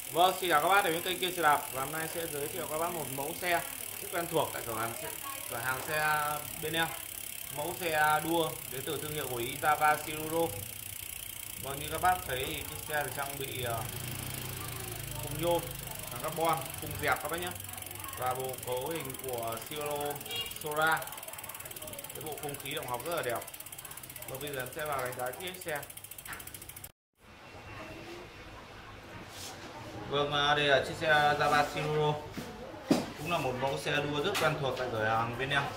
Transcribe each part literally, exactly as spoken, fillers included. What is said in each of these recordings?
Vâng, xin chào các bác đến với kênh Kiên Xe Đạp. Và hôm nay sẽ giới thiệu các bác một mẫu xe rất quen thuộc tại cửa hàng xe, cửa hàng xe bên em. Mẫu xe đua đến từ thương hiệu của Yamaha Siluro. Vâng, như các bác thấy thì chiếc xe được trang bị uh, khung nhôm, bằng carbon, khung dẹp các bác nhé. Và bộ cấu hình của Siluro Sora. Cái bộ khung khí động học rất là đẹp. Và bây giờ em sẽ vào đánh giá chiếc xe. Vâng, đây là chiếc xe Yamaha Siluro, cũng là một mẫu xe đua rất quen thuộc tại cửa hàng bên em.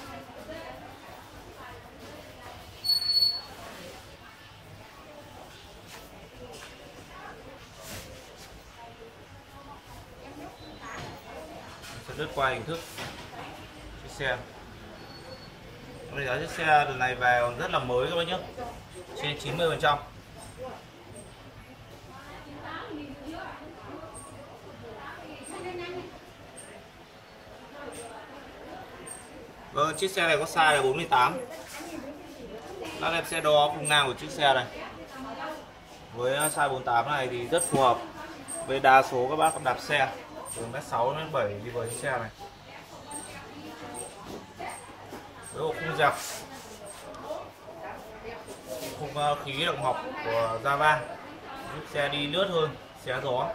Sẽ lướt qua hình thức chiếc xe. Bây giờ chiếc xe lần này về còn rất là mới các bác nhé, trên chín mươi phần trăm. Vâng, chiếc xe này có size là bốn mươi tám. Lát em sẽ đo khung ngang của chiếc xe này. Với size bốn mươi tám này thì rất phù hợp với đa số các bác đạp xe từ mét sáu đến mét bảy đi với chiếc xe này. Với bộ khung dẹp, khung khí động học của Yamaha giúp xe đi lướt hơn, xé gió.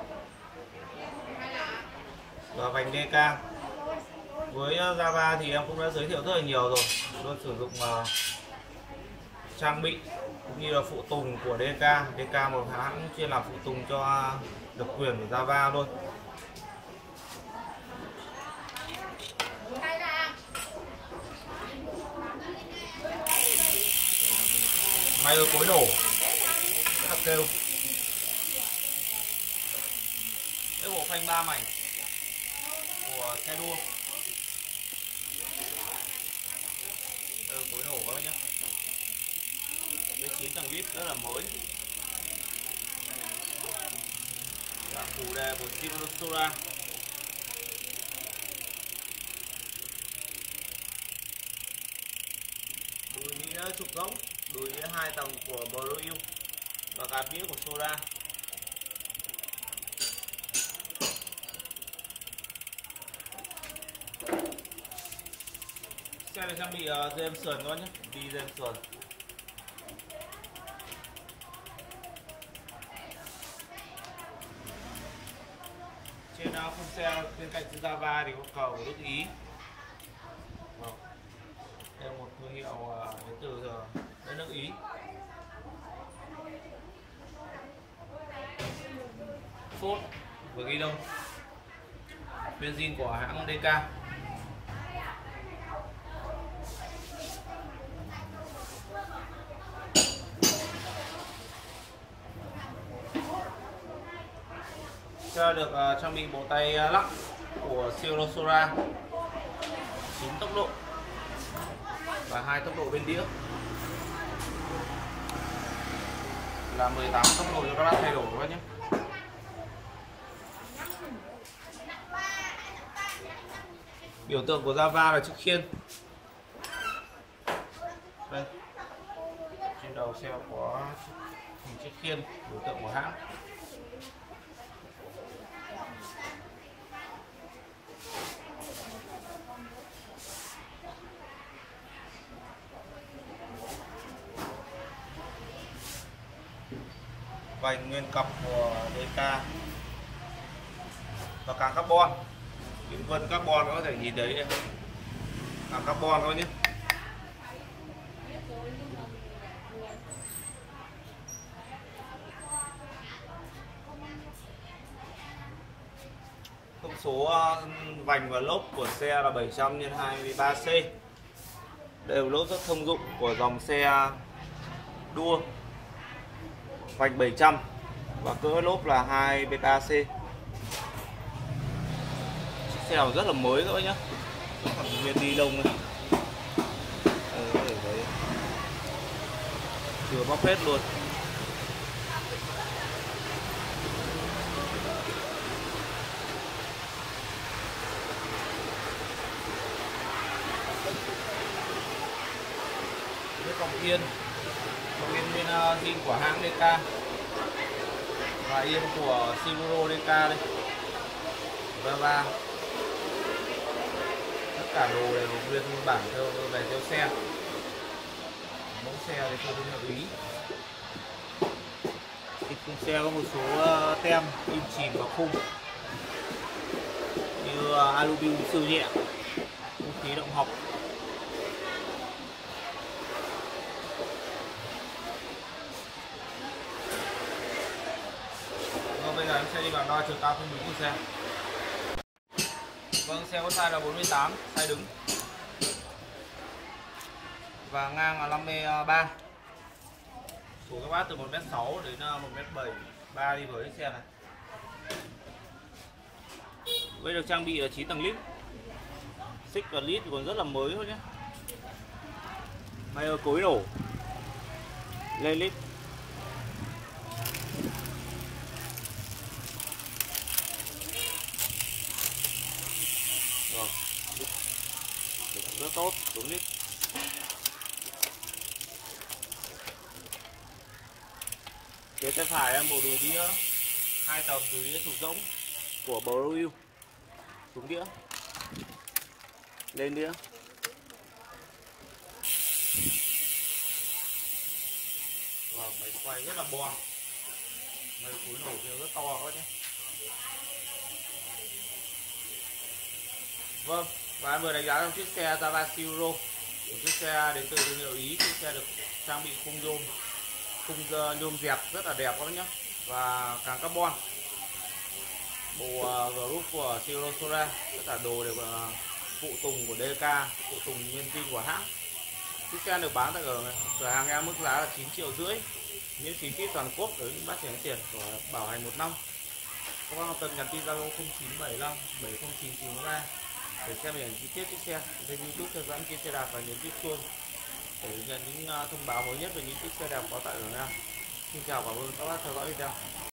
Và vành đê ca với Yamaha thì em cũng đã giới thiệu rất là nhiều rồi, luôn sử dụng uh, trang bị cũng như là phụ tùng của đê ca. đê ca một hãng chuyên làm phụ tùng cho độc quyền của Yamaha luôn. Máy ơi cối nổ rất là kêu. Cái bộ phanh ba mảnh của xe đua. Đây cối nổ các bác nhé. Với chín tầng vít rất là mới. Và phụ đề của Siluro Sora. Đùi đĩa trục gỗng, đùi đĩa hai tầng của Blue và gạt đĩa của Sora. Xe này trang bị uh, dây em sườn các bác nhé, đi dây em sườn. Trên uh, khung xe bên cạnh chữ Yamaha thì có cờ của nước Ý. Vâng. Đây là một thương hiệu uh, đến từ uh, đất nước Ý. Phốt và ghi đông. Benzin của hãng đê ca. Xe được uh, trang bị bộ tay uh, lắc của Siluro Sora, chín tốc độ và hai tốc độ bên đĩa, là mười tám tốc độ cho các bác thay đổi các bác nhé. Biểu tượng của Yamaha là chiếc khiên. Đây, trên đầu xe có hình chiếc khiên, biểu tượng của hãng. Vành nguyên cặp của đê ca và càng carbon, những vân carbon có thể nhìn thấy đây, càng carbon thôi nhé. Thông số vành và lốp của xe là bảy trăm nhân hai mươi ba C. Đây là lốp rất thông dụng của dòng xe đua. Vành bảy trăm và cỡ lốp là hai B K C. Chiếc xe này rất là mới các bác nhé, còn nguyên ni lông này. Đây, có thể thấy chưa bóc hết luôn. Cái còng yên, còng yên nguyên zin của hãng đê ca. và yên của Siluro đê ca đây, va va, tất cả đồ đều nguyên bản theo về theo xe, mẫu xe thì theo thương hiệu Ý. Khung xe có một số tem in chìm vào khung như aluminum siêu nhẹ, không khí động học. Vâng, bây giờ em sẽ đi vào đo chiều cao khung đứng của xe. Vâng, xe có size là bốn mươi tám, size đứng, và ngang là năm mươi ba. Số các bác từ một mét sáu đến một mét bảy ba đi với xe này. Bây được trang bị là chín tầng lít. Xích và lít còn rất là mới thôi nhé. May cối nổ lên lít. Rồi, rất tốt, đúng lít. Phía tay phải em bộ đùi đĩa hai tầng đùi đĩa trục rỗng của Broil, xuống đĩa, lên đĩa. Vâng, máy quay rất là bon, máy cối nổ kia rất to quá nhé. Vâng, và em vừa đánh giá trong chiếc xe Java Siluro, một chiếc xe đến từ thương hiệu Ý. Chiếc xe được trang bị khung nhôm, khung nhôm dẹp rất là đẹp các nhé, và càng carbon. Bộ uh, group của Siluro Sora, tất cả đồ đều uh, phụ tùng của đê ca, phụ tùng nguyên zin của hãng. Chiếc xe được bán tại ở cửa hàng em mức giá là chín triệu rưỡi, miễn phí ship toàn quốc với bác chuyển tiền của bảo hành một năm. Các bác cần nhắn tin Zalo không chín bảy năm bảy không chín chín ba để xem hình ảnh chi tiết chiếc xe. Trên YouTube theo dõi chiếc xe đạp và nhấn chiếc chuông để nhận những thông báo mới nhất về những chiếc xe đạp có tại cửa hàng. Xin chào, cảm ơn các bác theo dõi video.